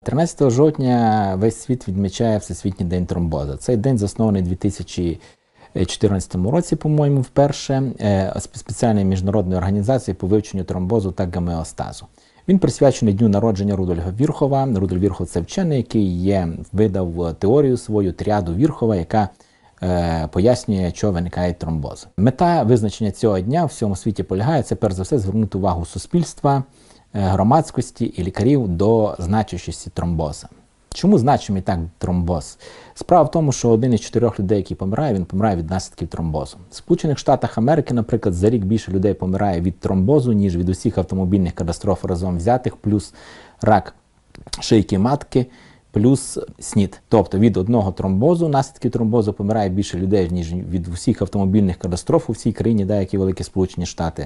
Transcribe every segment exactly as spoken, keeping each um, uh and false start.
тринадцятого жовтня весь світ відмічає Всесвітній день тромбозу. Цей день заснований у дві тисячі чотирнадцятому році, по-моєму, вперше спеціальною міжнародною організацією по вивченню тромбозу та гомеостазу. Він присвячений дню народження Рудольфа Вірхова. Рудольф Вірхов – це вчений, який є, видав теорію свою, тріаду Вірхова, яка е, пояснює, чого виникають тромбози. Мета визначення цього дня в всьому світі полягає, це перш за все звернути увагу суспільства, громадськості і лікарів до значущості тромбоза. Чому значимий так тромбоз? Справа в тому, що один із чотирьох людей, який помирає, він помирає від наслідків тромбозу. В Сполучених Штатах Америки, наприклад, за рік більше людей помирає від тромбозу, ніж від усіх автомобільних катастроф разом взятих, плюс рак шийки матки, плюс СНІД. Тобто від одного тромбозу, наслідків тромбозу помирає більше людей, ніж від усіх автомобільних катастроф у всій країні, деякі великі Сполучені Штати,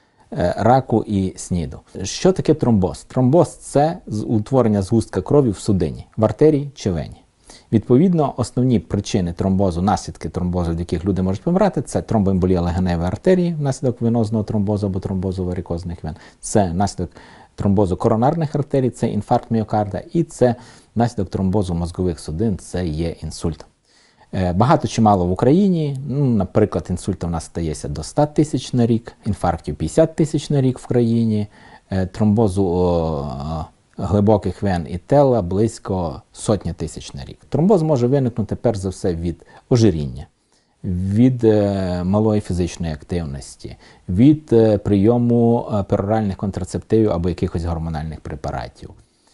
раку і СНІДу. Що таке тромбоз? Тромбоз – це утворення згустка крові в судині, в артерії чи вені. Відповідно, основні причини тромбозу, наслідки тромбозу, від яких люди можуть помирати, це тромбоемболія легеневої артерії внаслідок венозного тромбозу або тромбозу варикозних вен, це наслідок тромбозу коронарних артерій, це інфаркт міокарда, і це наслідок тромбозу мозгових судин, це є інсульт. Багато чи мало в Україні, ну, наприклад, інсультів у нас стається до ста тисяч на рік, інфарктів п'ятдесят тисяч на рік в країні, тромбозу о, глибоких вен і тела близько сотні тисяч на рік. Тромбоз може виникнути перш за все від ожиріння, від е, малої фізичної активності, від е, прийому е, пероральних контрацептивів або якихось гормональних препаратів.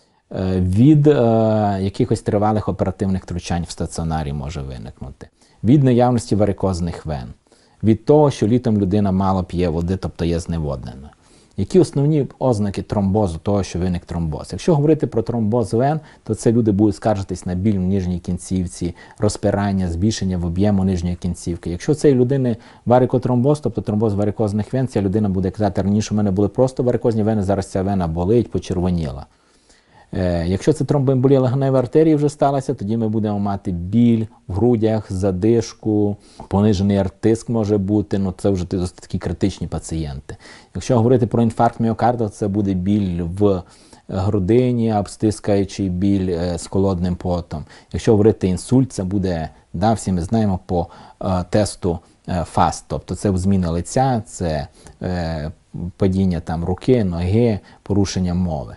Від е, якихось тривалих оперативних втручань в стаціонарі може виникнути, від наявності варикозних вен, від того, що літом людина мало п'є води, тобто є зневоднена. Які основні ознаки тромбозу, того, що виник тромбоз? Якщо говорити про тромбоз вен, то це люди будуть скаржитись на біль в нижній кінцівці, розпирання, збільшення в об'єму нижньої кінцівки. Якщо цієї людини варикотромбоз, тобто тромбоз варикозних вен, ця людина буде казати, раніше у мене були просто варикозні вени, зараз ця вена болить, почервоніла. Якщо це тромбоемболія легеневої артерії вже сталася, тоді ми будемо мати біль в грудях, задишку, понижений тиск може бути, ну це вже такі критичні пацієнти. Якщо говорити про інфаркт міокарда, це буде біль в грудині, обстискаючий біль з холодним потом. Якщо говорити інсульт, це буде, да, всі ми знаємо по е, тесту е, фаст, тобто це зміна лиця, це е, падіння там руки, ноги, порушення мови.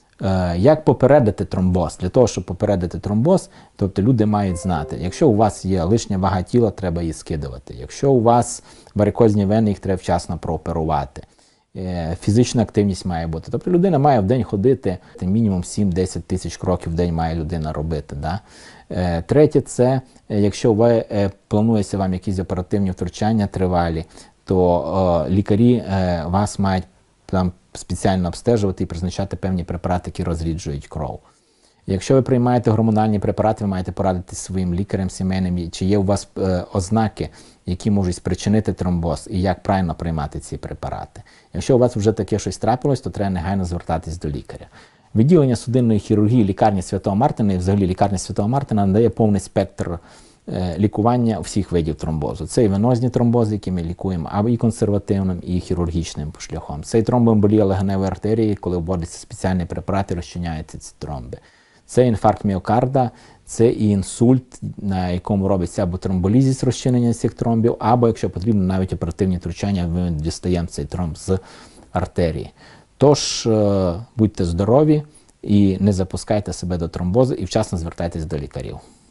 Як попередити тромбоз? Для того, щоб попередити тромбоз, тобто люди мають знати, якщо у вас є лишня вага тіла, треба її скидувати. Якщо у вас варикозні вени, їх треба вчасно прооперувати. Фізична активність має бути. Тобто людина має в день ходити, мінімум сім-десять тисяч кроків в день має людина робити. Да? Третє, це якщо ви планується вам якісь оперативні втручання тривалі, то лікарі вас мають там спеціально обстежувати і призначати певні препарати, які розріджують кров. Якщо ви приймаєте гормональні препарати, ви маєте порадитися своїм лікарем сімейним, чи є у вас е, ознаки, які можуть спричинити тромбоз, і як правильно приймати ці препарати. Якщо у вас вже таке щось трапилось, то треба негайно звертатись до лікаря. Відділення судинної хірургії лікарні Святого Мартина, і взагалі лікарня Святого Мартина надає повний спектр лікування всіх видів тромбозу. Це і венозні тромбози, які ми лікуємо, або і консервативним, і хірургічним шляхом. Це і тромбоемболія легеневої артерії, коли вводяться спеціальні препарати, розчиняються ці тромби. Це інфаркт міокарда, це і інсульт, на якому робиться або тромболізіс, розчинення цих тромбів, або, якщо потрібно, навіть оперативні втручання, ми дістаємо цей тромб з артерії. Тож, будьте здорові і не запускайте себе до тромбозу, і вчасно звертайтесь до лікарів.